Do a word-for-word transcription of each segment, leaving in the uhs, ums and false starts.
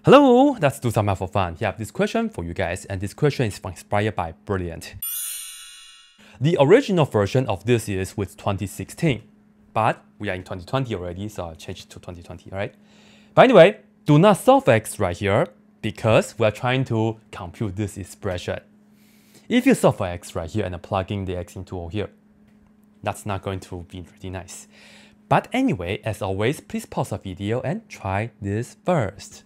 Hello, let's do some math for fun. Here I have this question for you guys, and this question is inspired by Brilliant. The original version of this is with twenty sixteen, but we are in twenty twenty already, so I'll change it to twenty twenty, alright? But anyway, do not solve x right here because we are trying to compute this expression. If you solve for x right here and plugging the x into all here, that's not going to be pretty nice. But anyway, as always, please pause the video and try this first.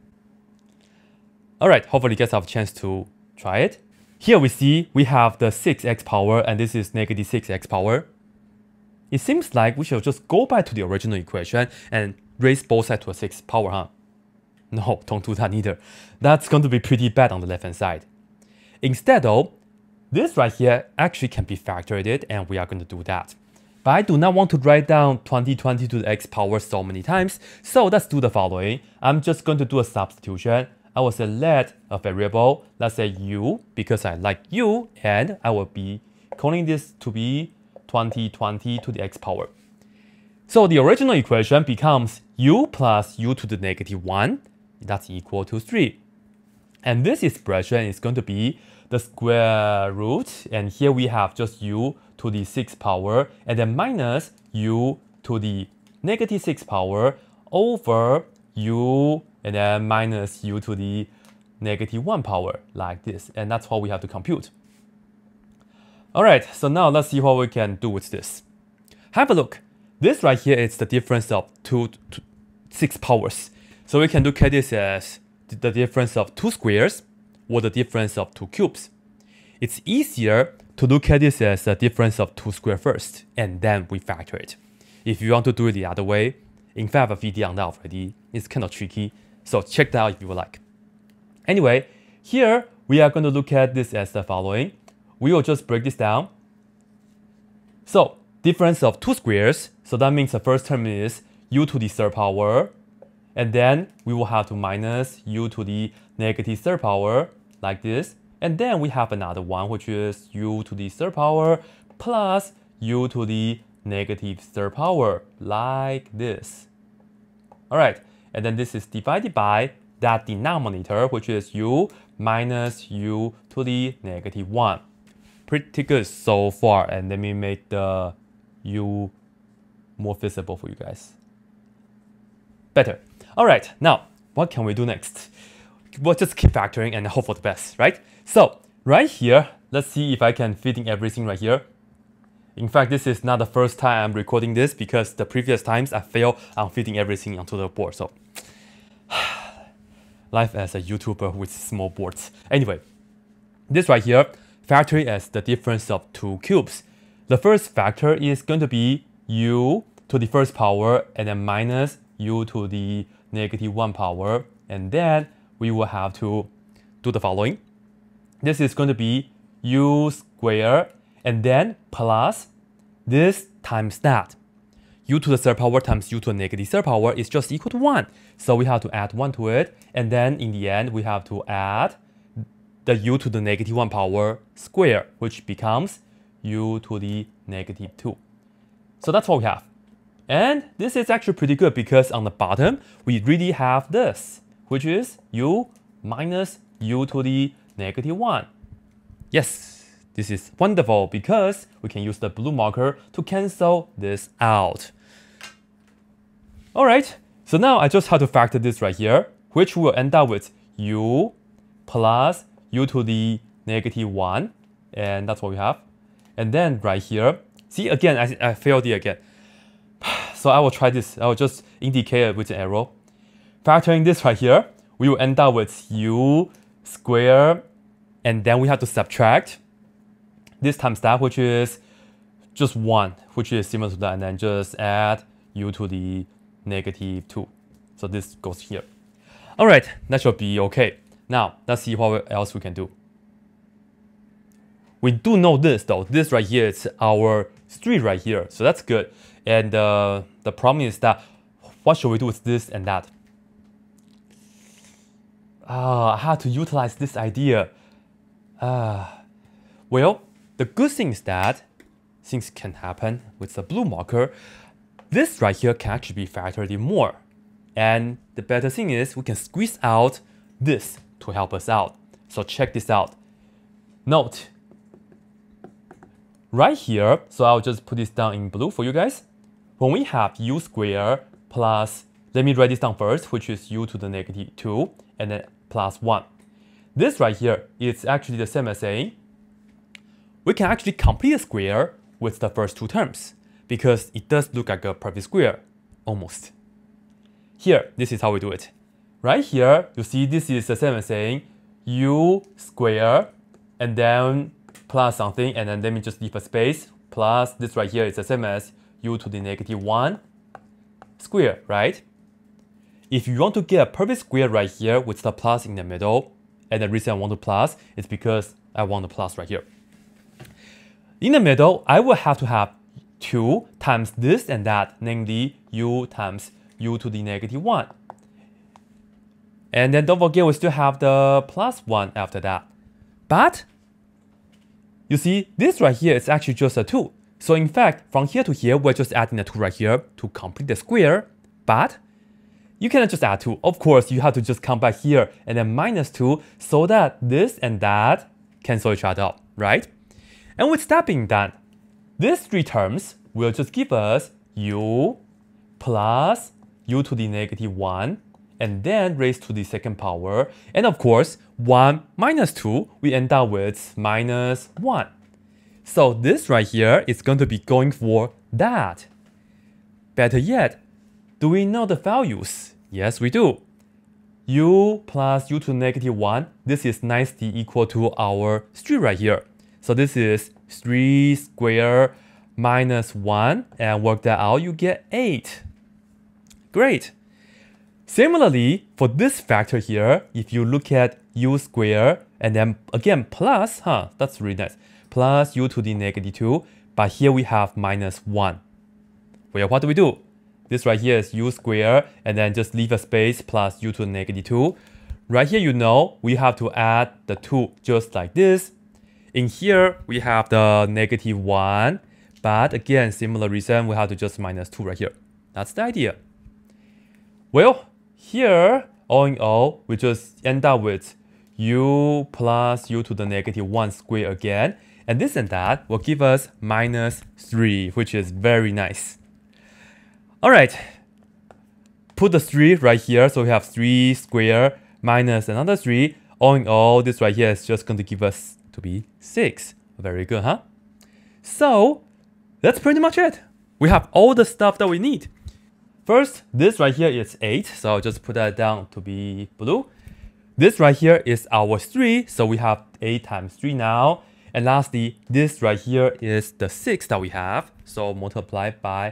Alright, hopefully you guys have a chance to try it. Here we see we have the six x power and this is negative six x power. It seems like we should just go back to the original equation and raise both sides to a six power, huh? No, don't do that either. That's going to be pretty bad on the left hand side. Instead though, this right here actually can be factored and we are going to do that. But I do not want to write down twenty twenty to the x power so many times, so let's do the following. I'm just going to do a substitution. I will select a variable, let's say u, because I like u, and I will be calling this to be twenty twenty to the x power. So the original equation becomes u plus u to the negative one, that's equal to three. And this expression is going to be the square root, and here we have just u to the six power, and then minus u to the negative six power over u, and then minus u to the negative one power, like this. And that's what we have to compute. Alright, so now let's see what we can do with this. Have a look. This right here is the difference of two, two six powers. So we can look at this as the difference of two squares or the difference of two cubes. It's easier to look at this as the difference of two squares first, and then we factor it. If you want to do it the other way, in fact, I have a video on that already. It's kind of tricky, so check that out if you would like. Anyway, here we are going to look at this as the following. We will just break this down. So, difference of two squares, so that means the first term is u to the third power, and then we will have to minus u to the negative third power, like this. And then we have another one, which is u to the third power plus u to the negative third power, like this. Alright, and then this is divided by that denominator, which is u minus u to the negative one. Pretty good so far, and let me make the u more visible for you guys. Better. Alright, now, what can we do next? We'll just keep factoring and hope for the best, right? So, right here, let's see if I can fit in everything right here. In fact, this is not the first time I'm recording this because the previous times I failed on fitting everything onto the board. So, life as a YouTuber with small boards. Anyway, this right here, factor it as the difference of two cubes. The first factor is going to be u to the first power and then minus u to the negative one power. And then we will have to do the following. This is going to be u squared and then plus this times that. U to the third power times u to the negative third power is just equal to one. So we have to add one to it. And then in the end, we have to add the u to the negative one power square, which becomes u to the negative two. So that's what we have. And this is actually pretty good because on the bottom, we really have this, which is u minus u to the negative one. Yes. This is wonderful because we can use the blue marker to cancel this out. Alright, so now I just have to factor this right here, which will end up with u plus u to the negative one, and that's what we have. And then right here, see again, I, I failed it again. So I will try this, I will just indicate it with an arrow. Factoring this right here, we will end up with u squared, and then we have to subtract this times that, which is just one, which is similar to that, and then just add u to the negative two. So this goes here. Alright, that should be okay. Now, let's see what else we can do. We do know this though. This right here is our street right here, so that's good. And uh, the problem is that, what should we do with this and that? Ah, uh, I have to utilize this idea. Ah, uh, well, the good thing is that things can happen with the blue marker. This right here can actually be factored in more. And the better thing is we can squeeze out this to help us out. So check this out. Note, right here, so I'll just put this down in blue for you guys. When we have u squared plus, let me write this down first, which is u to the negative two, and then plus one. This right here is actually the same as saying, we can actually complete a square with the first two terms, because it does look like a perfect square, almost. Here, this is how we do it. Right here, you see this is the same as saying u squared, and then plus something, and then let me just leave a space, plus this right here is the same as u to the negative one square, right? If you want to get a perfect square right here with the plus in the middle, and the reason I want to plus is because I want the plus right here. In the middle, I will have to have two times this and that, namely u times u to the negative one. And then don't forget we still have the plus one after that. But, you see, this right here is actually just a two. So in fact, from here to here, we're just adding a two right here to complete the square. But, you cannot just add two. Of course, you have to just come back here and then minus two so that this and that cancel each other out, right? And with that being done, these three terms will just give us u plus u to the negative one, and then raised to the second power. And of course, one minus two, we end up with minus one. So this right here is going to be going for that. Better yet, do we know the values? Yes, we do. U plus u to the negative one, this is nicely equal to our three right here. So this is three squared minus one, and work that out, you get eight. Great. Similarly, for this factor here, if you look at u squared, and then again plus, huh, that's really nice, plus u to the negative two, but here we have minus one. Well, what do we do? This right here is u squared, and then just leave a space plus u to the negative two. Right here, you know, we have to add the two just like this. In here, we have the negative one, but again, similar reason, we have to just minus two right here. That's the idea. Well, here, all in all, we just end up with u plus u to the negative one squared again, and this and that will give us minus three, which is very nice. Alright, put the three right here, so we have three squared minus another three. All in all, this right here is just going to give us to be six. Very good, huh? So, that's pretty much it. We have all the stuff that we need. First, this right here is eight, so I'll just put that down to be blue. This right here is our three, so we have eight times three now. And lastly, this right here is the six that we have, so multiply by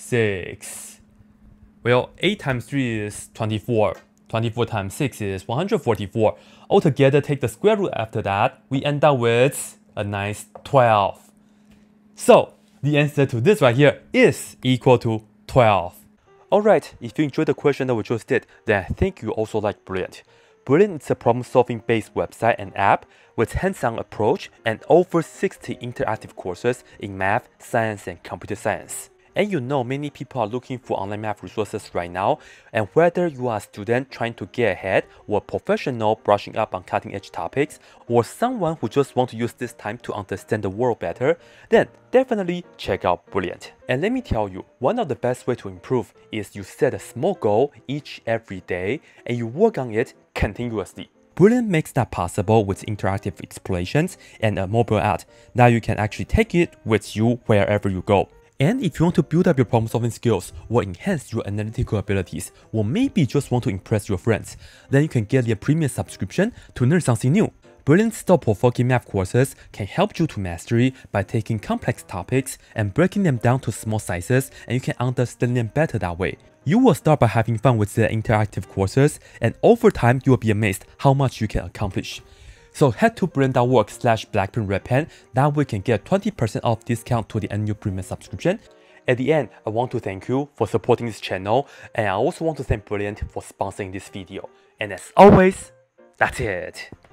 six. Well, eight times three is twenty-four. twenty-four times six is one hundred forty-four. Altogether, take the square root after that, we end up with a nice twelve. So, the answer to this right here is equal to twelve. Alright, if you enjoyed the question that we just did, then I think you also like Brilliant. Brilliant is a problem-solving based website and app with hands-on approach and over sixty interactive courses in math, science, and computer science. And you know many people are looking for online math resources right now, and whether you are a student trying to get ahead, or a professional brushing up on cutting-edge topics, or someone who just wants to use this time to understand the world better, then definitely check out Brilliant. And let me tell you, one of the best ways to improve is you set a small goal each every day, and you work on it continuously. Brilliant makes that possible with interactive explorations and a mobile app. Now you can actually take it with you wherever you go. And if you want to build up your problem-solving skills or enhance your analytical abilities, or maybe just want to impress your friends, then you can get their premium subscription to learn something new. Brilliant's thought-provoking math courses can help you to mastery by taking complex topics and breaking them down to small sizes, and you can understand them better that way. You will start by having fun with the interactive courses, and over time you will be amazed how much you can accomplish. So head to brilliant dot org slash blackpenredpen, that way you can get twenty percent off discount to the annual premium subscription. At the end, I want to thank you for supporting this channel, and I also want to thank Brilliant for sponsoring this video. And as always, that's it.